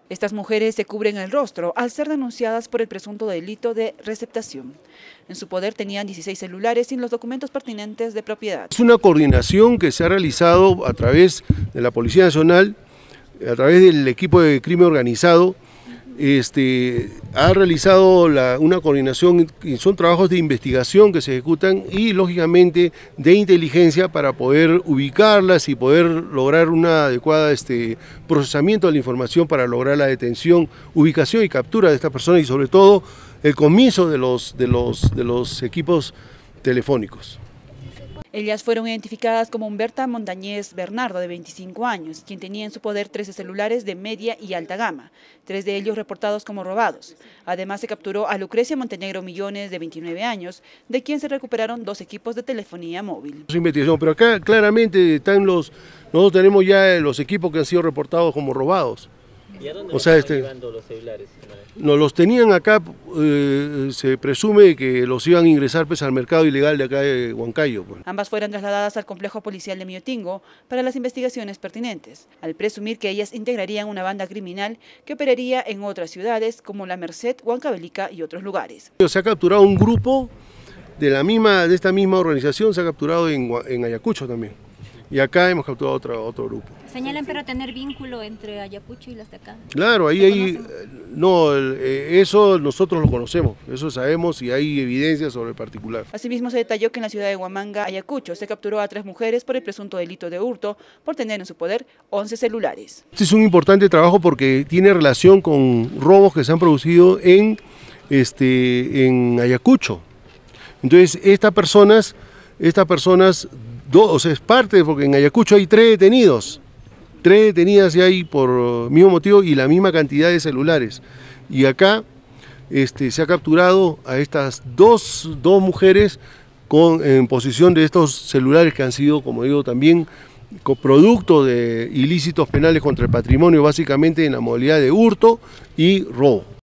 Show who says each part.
Speaker 1: Estas mujeres se cubren el rostro al ser denunciadas por el presunto delito de receptación. En su poder tenían 16 celulares sin los documentos pertinentes de propiedad.
Speaker 2: Es una coordinación que se ha realizado a través de la Policía Nacional, a través del equipo de crimen organizado. Ha realizado una coordinación y son trabajos de investigación que se ejecutan y lógicamente de inteligencia para poder ubicarlas y poder lograr una adecuada procesamiento de la información para lograr la detención, ubicación y captura de estas personas y sobre todo el comienzo de los equipos telefónicos.
Speaker 1: Ellas fueron identificadas como Humberta Montañez Bernardo, de 25 años, quien tenía en su poder 13 celulares de media y alta gama, 3 de ellos reportados como robados. Además se capturó a Lucrecia Montenegro Millones, de 29 años, de quien se recuperaron 2 equipos de telefonía móvil.
Speaker 2: Investigación, pero acá claramente están nosotros tenemos ya los equipos que han sido reportados como robados.
Speaker 3: ¿Y a dónde estaban llevando los celulares?
Speaker 2: Nos los tenían acá, se presume que los iban a ingresar pues, al mercado ilegal de acá de Huancayo. Pues.
Speaker 1: Ambas fueron trasladadas al complejo policial de Miotingo para las investigaciones pertinentes, al presumir que ellas integrarían una banda criminal que operaría en otras ciudades como La Merced, Huancavelica y otros lugares.
Speaker 2: Se ha capturado un grupo de esta misma organización, se ha capturado en Ayacucho también. Y acá hemos capturado otro grupo.
Speaker 4: Señalan pero tener vínculo entre Ayacucho y las de acá.
Speaker 2: Claro, eso nosotros lo conocemos, eso sabemos y hay evidencia sobre el particular.
Speaker 1: Asimismo se detalló que en la ciudad de Huamanga, Ayacucho, se capturó a 3 mujeres por el presunto delito de hurto por tener en su poder 11 celulares.
Speaker 2: Este es un importante trabajo porque tiene relación con robos que se han producido en Ayacucho. Entonces estas personas es parte, porque en Ayacucho hay 3 detenidos. 3 detenidas ya hay por mismo motivo y la misma cantidad de celulares. Y acá se ha capturado a estas dos mujeres en posesión de estos celulares que han sido, como digo, también producto de ilícitos penales contra el patrimonio, básicamente en la modalidad de hurto y robo.